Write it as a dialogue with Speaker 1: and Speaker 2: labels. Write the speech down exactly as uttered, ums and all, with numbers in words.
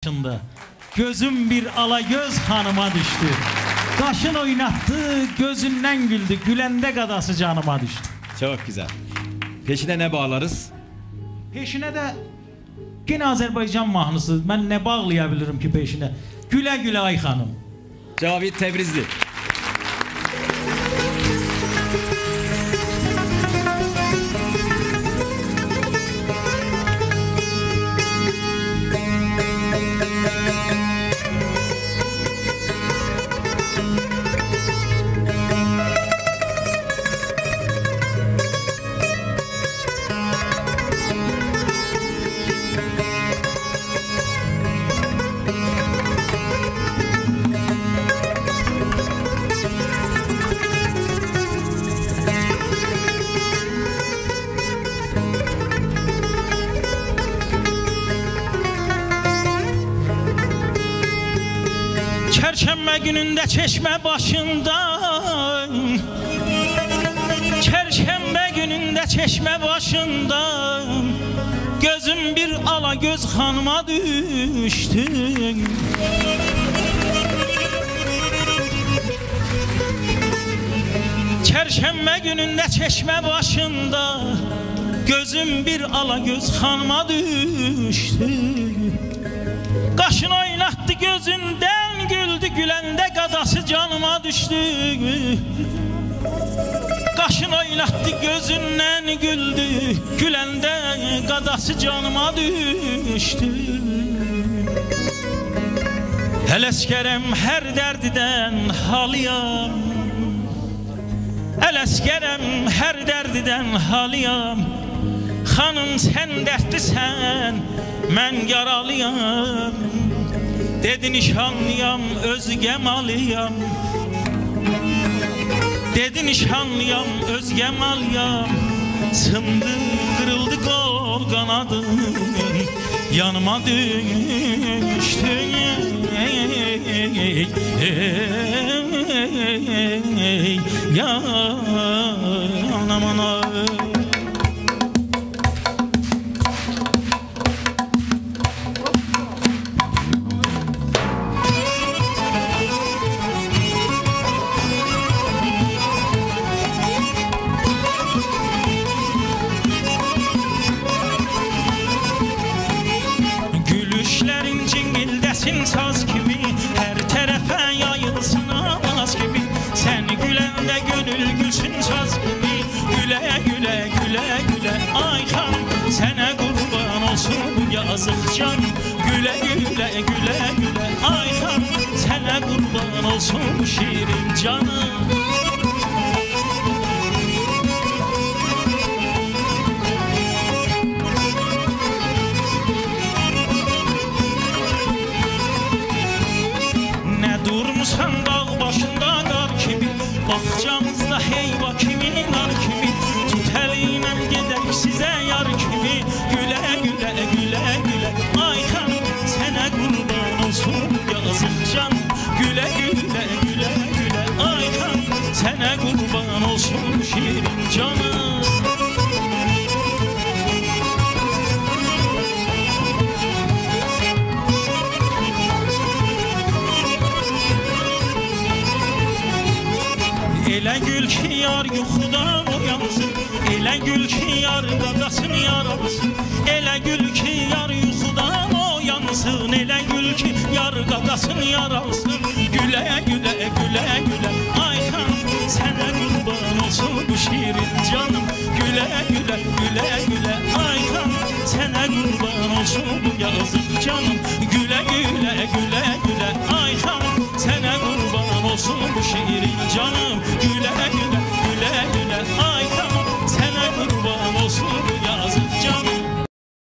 Speaker 1: Gözüm bir alagöz hanıma düştü. Kaşın oynattı, gözünden güldü. Gülende kadası canıma düştü.
Speaker 2: Çok güzel. Peşine ne bağlarız?
Speaker 1: Peşine de yine Azerbaycan mahnısı. Ben ne bağlayabilirim ki peşine? Güle güle ay hanım.
Speaker 2: Cavit Tebrizli.
Speaker 1: Çerşembe gününde çeşme başında, Çerşembe gününde çeşme başında, gözüm bir alagöz hanıma düştü. Çerşembe gününde çeşme başında, gözüm bir alagöz hanıma düştü. Kaşın oynattı gözünden güldü, gülende kadası canıma düştü. Kaşın oynattı gözünden güldü, gülende kadası canıma düştü. Eleskerem her derdiden haliyam, Eleskerem her derdiden haliyam. Hanım sen dertlisən, mən yaralıyam. Dedi nişanlıyam, özgə malıyam. Dedi nişanlıyam, özgə malıyam. Sındı, kırıldı kol kanadım, yanıma düştü. Ya anam anam. Saz gibi her tərəfə yayılsın avaz gibi. Sən güləndə gönül gülsün saz gibi. Gülə gülə gülə gülə ay xanım, sənə qurban olsun bu yazıq canım. Gülə gülə gülə gülə ay xanım, sənə qurban olsun bu şirin canım. Durmuşsan dağ başında qar kimi, baxcamızda heyva kimi, nar kimi. Tut əliməm gedək sizə yar kimi. Gülə gülə gülə gülə ay xanım, sənə qurban olsun yazıq canım. Gülə gülə gülə gülə ay xanım, sənə qurban olsun şirin canım. Elə gül ki yar yuxudan uyansın, elə gül ki yar qadasını yaralsın. Elə gül ki yar yuxudan uyansın, elə gül ki yar qadasını yaralsın. Gülə gülə gülə gülə ay xanım, sənə qurban olsun bu şirin canım. Gülə gülə gülə gülə ay xanım, sənə qurban olsun bu yazıq canım. Gülə gülə gülə gülə ay xanım, sənə qurban olsun bu şirin canım. Gülə gülə